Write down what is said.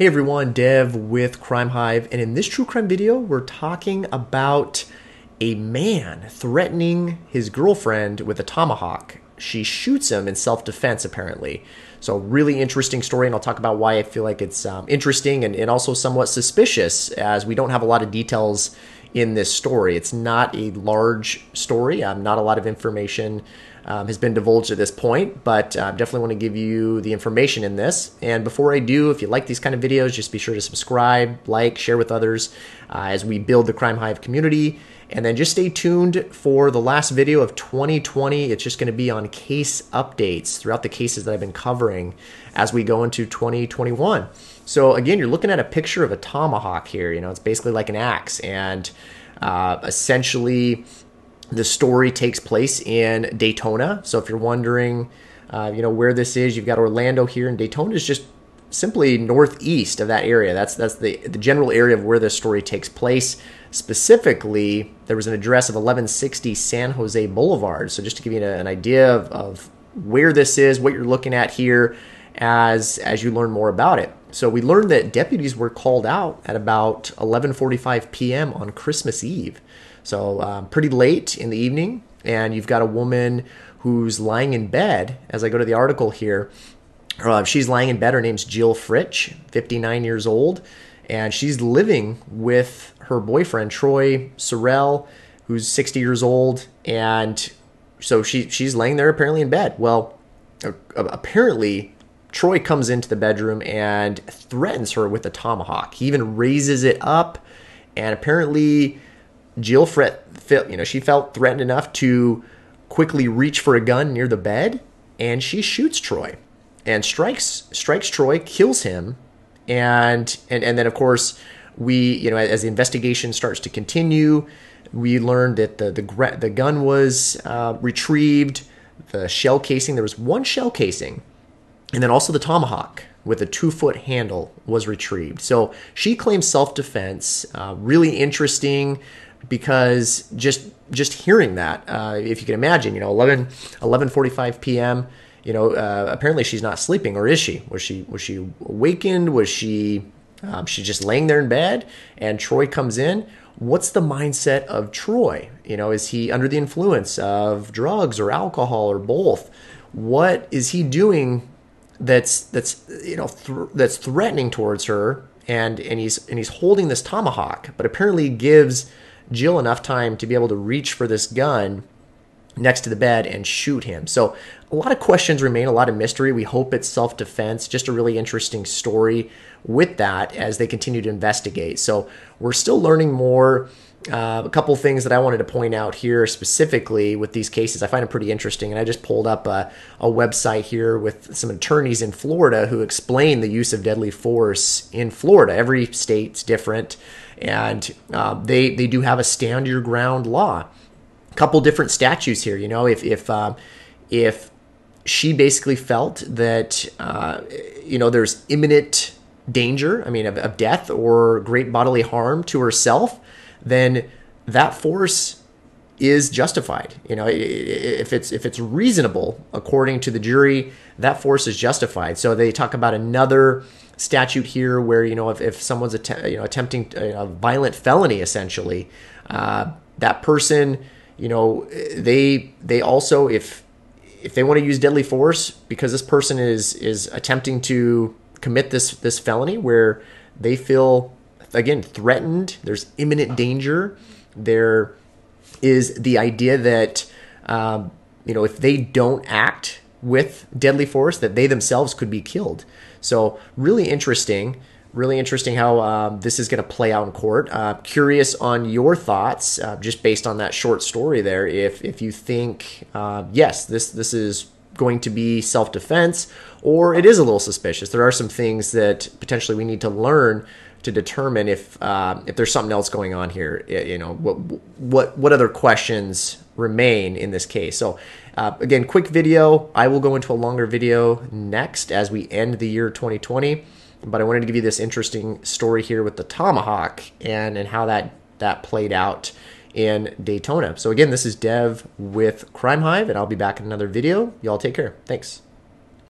Hey everyone, Dev with Crime Hive, and in this true crime video, we're talking about a man threatening his girlfriend with a tomahawk. She shoots him in self-defense, apparently. So really interesting story, and I'll talk about why I feel like it's interesting and also somewhat suspicious, as we don't have a lot of details in this story. It's not a large story, not a lot of information has been divulged at this point, but definitely want to give you the information in this. And before I do, if you like these kind of videos, just be sure to subscribe, like, share with others as we build the Crime Hive community. And then just stay tuned for the last video of 2020. It's just going to be on case updates throughout the cases that I've been covering as we go into 2021. So again, you're looking at a picture of a tomahawk here. It's basically like an axe, and essentially the story takes place in Daytona. So if you're wondering, where this is, you've got Orlando here, and Daytona is just simply northeast of that area. That's the general area of where this story takes place. Specifically, there was an address of 1160 San Jose Boulevard. So just to give you an idea of where this is, what you're looking at here as you learn more about it. So we learned that deputies were called out at about 11:45 p.m. on Christmas Eve. So pretty late in the evening, and you've got a woman who's lying in bed. As I go to the article here, she's lying in bed. Her name's Jill Fritch, 59 years old, and she's living with her boyfriend, Troy Sorrell, who's 60 years old. And so she's laying there apparently in bed. Well, apparently Troy comes into the bedroom and threatens her with a tomahawk. He even raises it up, and apparently Jill she felt threatened enough to quickly reach for a gun near the bed, and she shoots Troy and strikes Troy, kills him, and then of course as the investigation starts to continue, we learned that the gun was retrieved, the shell casing. There was one shell casing, and then also the tomahawk with a 2-foot handle was retrieved. So she claims self-defense. Really interesting, because just hearing that, if you can imagine, 11:45 p.m., apparently she's not sleeping, or is she? Was she awakened? Was she just laying there in bed, and Troy comes in? What's the mindset of Troy? Is he under the influence of drugs or alcohol or both? What is he doing that's threatening towards her? And he's holding this tomahawk, but apparently gives Jill enough time to be able to reach for this gun next to the bed and shoot him. So a lot of questions remain, a lot of mystery. We hope it's self-defense. Just a really interesting story with that as they continue to investigate. So we're still learning more. A couple things that I wanted to point out here specifically with these cases, I find them pretty interesting. And I just pulled up a website here with some attorneys in Florida who explain the use of deadly force in Florida. Every state's different, and they do have a stand your ground law. A couple different statutes here. If she basically felt that there's imminent danger, of death or great bodily harm to herself, then that force is justified. If it's reasonable according to the jury, that force is justified. So they talk about another statute here where if someone's attempting a violent felony, essentially, that person, they also, if they want to use deadly force because this person is attempting to commit this felony where they feel, again, threatened, there's imminent danger, there is the idea that if they don't act with deadly force, that they themselves could be killed. So really interesting how this is going to play out in court. Curious on your thoughts, just based on that short story there, if you think yes, this is going to be self-defense, or it is a little suspicious. There are some things that potentially we need to learn to determine if there's something else going on here. What other questions remain in this case. So again, quick video. I will go into a longer video next as we end the year 2020, but I wanted to give you this interesting story here with the tomahawk and how that played out in Daytona. So again, this is Dev with Crime Hive, and I'll be back in another video. Y'all take care. Thanks.